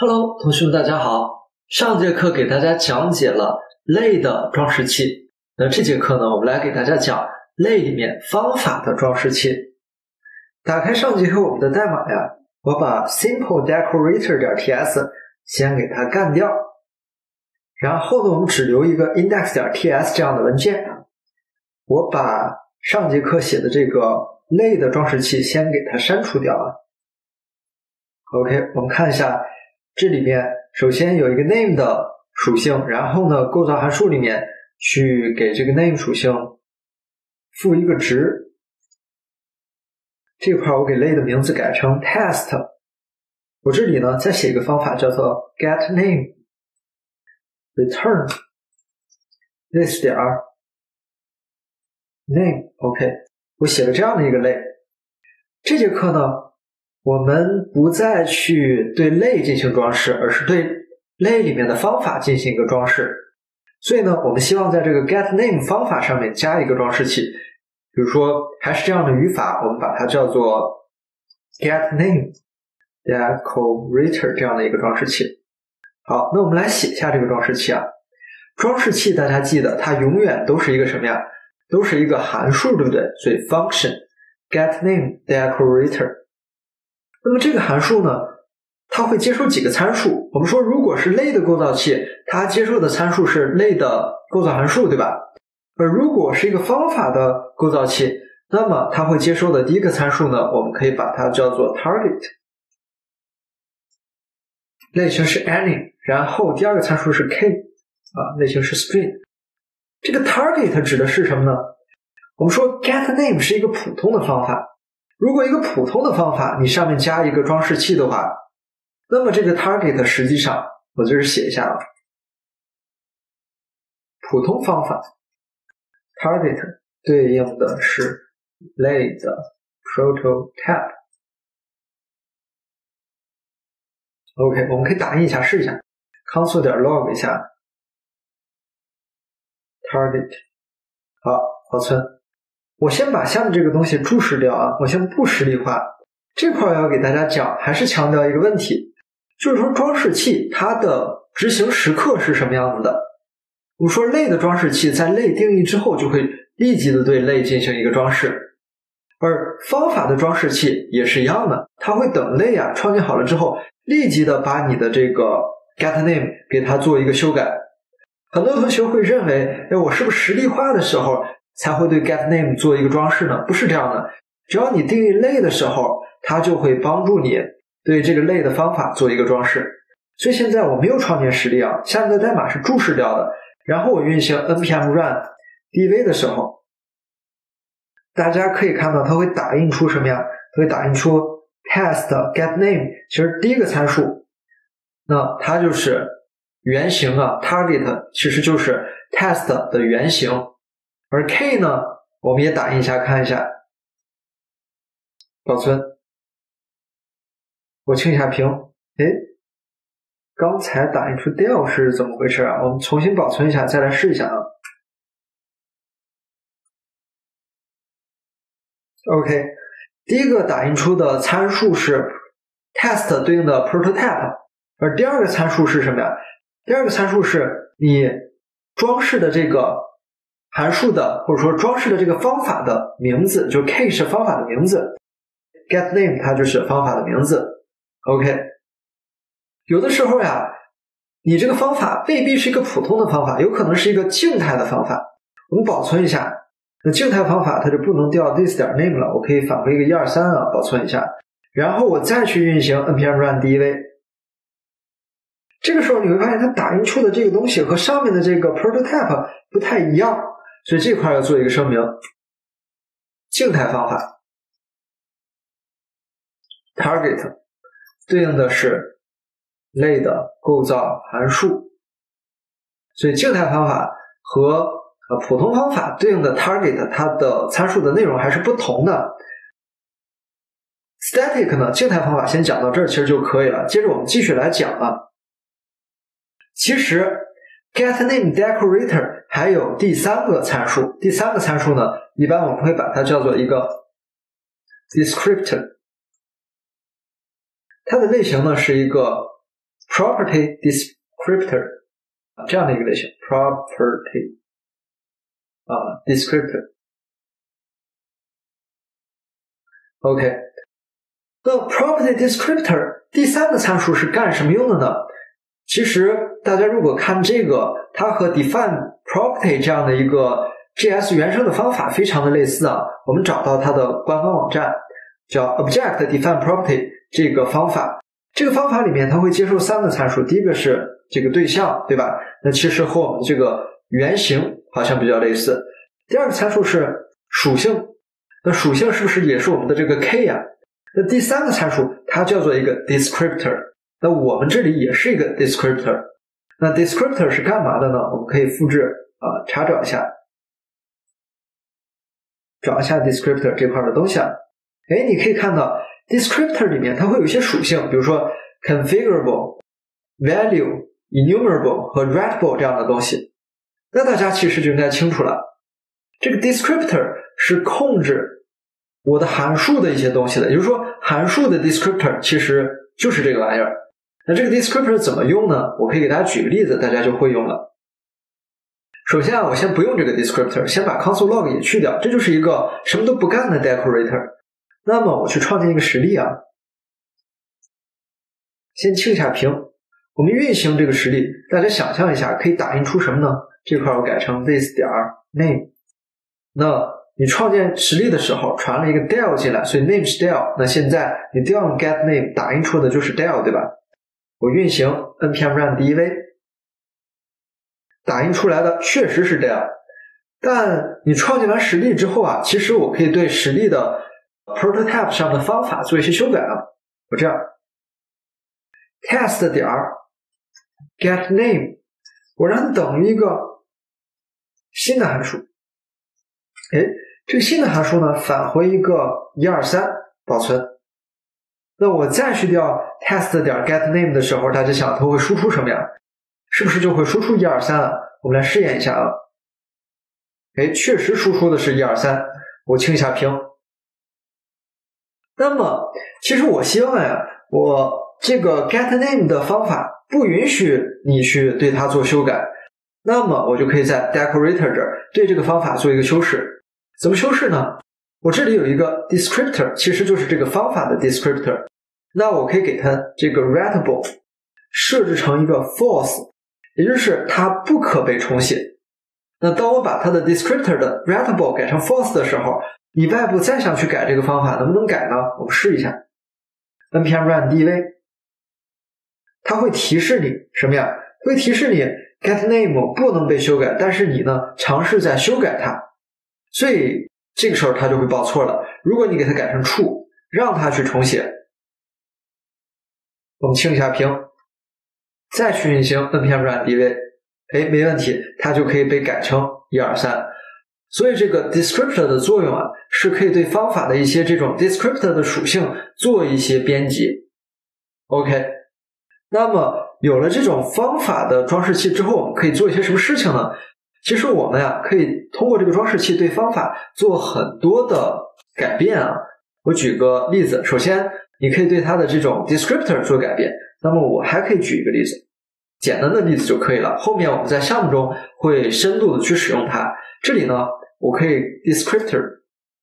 Hello， 同学们大家好。上节课给大家讲解了类的装饰器，那这节课呢，我们来给大家讲类里面方法的装饰器。打开上节课我们的代码呀，我把 simpledecorator.ts 先给它干掉，然后呢，我们只留一个 index.ts 这样的文件。我把上节课写的这个类的装饰器先给它删除掉啊。OK， 我们看一下。这里面首先有一个 name 的属性，然后呢，构造函数里面去给这个 name 属性赋一个值。这块我给类的名字改成 test。我这里呢再写一个方法叫做 getName return this 点 name。OK， 我写了这样的一个类。这节课呢，我们不再去对类进行装饰，而是对类里面的方法进行一个装饰。所以呢，我们希望在这个 getName 方法上面加一个装饰器。比如说，还是这样的语法，我们把它叫做 getName decorator 这样的一个装饰器。好，那我们来写一下这个装饰器啊。装饰器大家记得，它永远都是一个什么呀？都是一个函数，对不对？所以 function getName decorator。那么这个函数呢，它会接收几个参数？我们说如果是类的构造器，它接受的参数是类的构造函数，对吧？而如果是一个方法的构造器，那么它会接收的第一个参数呢，我们可以把它叫做 target， 类型是 any， 然后第二个参数是 k， 类型是 string。这个 target 指的是什么呢？我们说 getName 是一个普通的方法。如果一个普通的方法你上面加一个装饰器的话，那么这个 target 实际上我就是写一下了，普通方法 target 对应的是类的 prototype。 OK， 我们可以打印一下试一下 console.log 一下 target。 好，保存。我先把下面这个东西注释掉啊，我先不实例化。这块要给大家讲，还是强调一个问题，就是说装饰器它的执行时刻是什么样子的。我们说类的装饰器在类定义之后就会立即的对类进行一个装饰，而方法的装饰器也是一样的，它会等类啊创建好了之后，立即的把你的这个 getName 给它做一个修改。很多同学会认为，我是不是实例化的时候才会对 getName 做一个装饰呢？不是这样的，只要你定义类的时候，它就会帮助你对这个类的方法做一个装饰。所以现在我没有创建实例啊，下面的代码是注释掉的。然后我运行 npm run dv 的时候，大家可以看到它会打印出什么呀？它会打印出 test getName， 其实第一个参数，那它就是原型啊 target 其实就是 test 的原型。而 k 呢，我们也打印一下看一下，保存。我清一下屏，刚才打印出 del 是怎么回事啊？我们重新保存一下，再来试一下啊。OK， 第一个打印出的参数是 test 对应的 prototype， 而第二个参数是什么呀？第二个参数是你装饰的这个函数的，或者说装饰的这个方法的名字，就 k 是方法的名字， getName 它就是方法的名字。 OK， 有的时候呀，你这个方法未必是一个普通的方法，有可能是一个静态的方法。我们保存一下，那静态方法它就不能调 this 点 name 了，我可以返回一个123啊，保存一下，然后我再去运行 npm run dev。 这个时候你会发现它打印出的这个东西和上面的这个 prototype 不太一样，所以这块要做一个声明，静态方法 target 对应的是类的构造函数，所以静态方法和普通方法对应的 target 它的参数的内容还是不同的。static 呢，静态方法先讲到这儿其实就可以了，接着我们继续来讲啊。其实 getName decorator 还有第三个参数，第三个参数呢，一般我们会把它叫做一个 descriptor， 它的类型呢是一个 property descriptor 这样的一个类型 property descriptor。 OK， 那 property descriptor 第三个参数是干什么用的呢？其实大家如果看这个，它和 define property 这样的一个 JS 原生的方法非常的类似啊。我们找到它的官方网站叫 object define property 这个方法，这个方法里面它会接受三个参数，第一个是这个对象，对吧？那其实和我们这个原型好像比较类似。第二个参数是属性，那属性是不是也是我们的这个 K 呀？那第三个参数它叫做一个 descriptor， 那我们这里也是一个 descriptor。 那 descriptor 是干嘛的呢？我们可以复制查找一下，找一下 descriptor 这块的东西啊。你可以看到 descriptor 里面它会有一些属性，比如说 configurable、value、enumerable 和 writable 这样的东西。那大家其实就应该清楚了，这个 descriptor 是控制我的函数的一些东西的，也就是说函数的 descriptor 其实就是这个玩意儿。那这个 descriptor 怎么用呢？我可以给大家举个例子，大家就会用了。首先我先不用这个 descriptor， 先把 console log 也去掉，这就是一个什么都不干的 decorator。 那么我去创建一个实例啊，先清一下屏，我们运行这个实例，大家想象一下可以打印出什么呢？这块我改成 this.name。 那你创建实例的时候传了一个 del 进来，所以 name 是 del， 那现在你 del get name 打印出的就是 del， 对吧？我运行 npm run dev， 打印出来的确实是 del， 但你创建完实例之后啊，其实我可以对实例的 prototype 上的方法做一些修改啊。我这样 test 点 get name， 我让它等于一个新的函数，这个新的函数呢返回一个123保存。那我再去调 test 点 get name 的时候，大家想它会输出什么呀？是不是就会输出123啊？我们来试验一下啊。确实输出的是123，我清一下屏。那么其实我希望呀，我这个 get name 的方法不允许你去对它做修改，那么我就可以在 decorator 这儿对这个方法做一个修饰。怎么修饰呢？我这里有一个 descriptor， 其实就是这个方法的 descriptor， 那我可以给它这个 writable 设置成一个 false， 也就是它不可被重写。那当我把它的 descriptor 的 writable 改成 false 的时候，你外部再想去改这个方法能不能改呢？我们试一下 npm run dev， 它会提示你什么呀？会提示你 get name 不能被修改，但是你呢尝试在修改它，所以这个时候它就会报错了。如果你给它改成 true， 让它去重写，我们清一下屏，再去运行 npm run dev， 没问题，它就可以被改成123。所以这个 descriptor 的作用啊，是可以对方法的一些这种 descriptor 的属性做一些编辑。OK， 那么有了这种方法的装饰器之后，我们可以做一些什么事情呢？其实我们呀，可以通过这个装饰器对方法做很多的改变啊。我举个例子，首先你可以对它的这种 descriptor 做改变，那么我还可以举一个例子，简单的例子就可以了，后面我们在项目中会深度的去使用它。这里呢，我可以 descriptor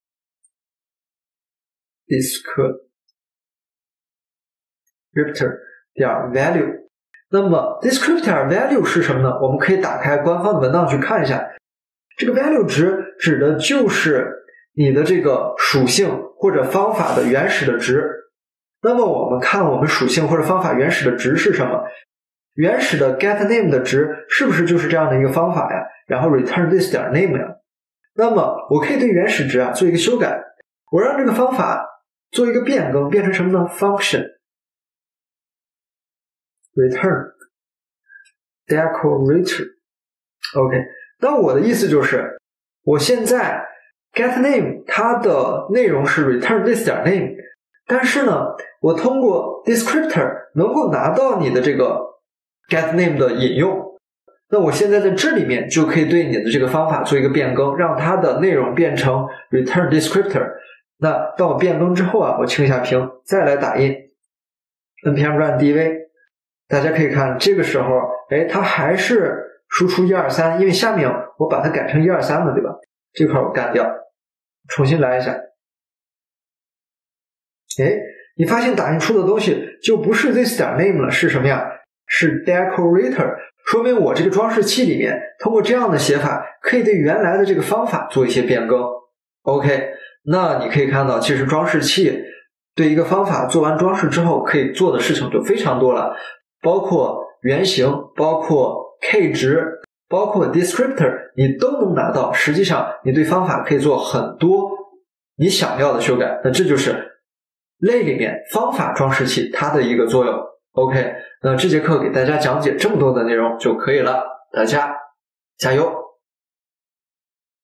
点 value， 那么 descriptor value 是什么呢？我们可以打开官方的文档去看一下，这个 value 值指的就是你的这个属性或者方法的原始的值。那么我们看我们属性或者方法原始的值是什么？原始的 get name 的值是不是就是这样的一个方法呀？然后 return this 点 name 呀？那么我可以对原始值做一个修改，我让这个方法做一个变更，变成什么呢？ function return decorator。 OK， 那我的意思就是我现在 get name 它的内容是 return this 点 name， 但是呢我通过 descriptor 能够拿到你的这个 get name 的引用，那我现在在这里面就可以对你的这个方法做一个变更，让它的内容变成 return descriptor。 那当我变更之后啊，我清一下屏，再来打印 npm run dev， 大家可以看这个时候，它还是输出123，因为下面我把它改成123了，对吧？这块我干掉，重新来一下。你发现打印出的东西就不是 this.name 了，是什么呀？是 decorator， 说明我这个装饰器里面通过这样的写法可以对原来的这个方法做一些变更。 OK， 那你可以看到其实装饰器对一个方法做完装饰之后可以做的事情就非常多了，包括原型，包括 K 值，包括 descriptor 你都能拿到。实际上你对方法可以做很多你想要的修改，那这就是类里面方法装饰器它的一个作用。 OK， 那这节课给大家讲解这么多的内容就可以了，大家加油。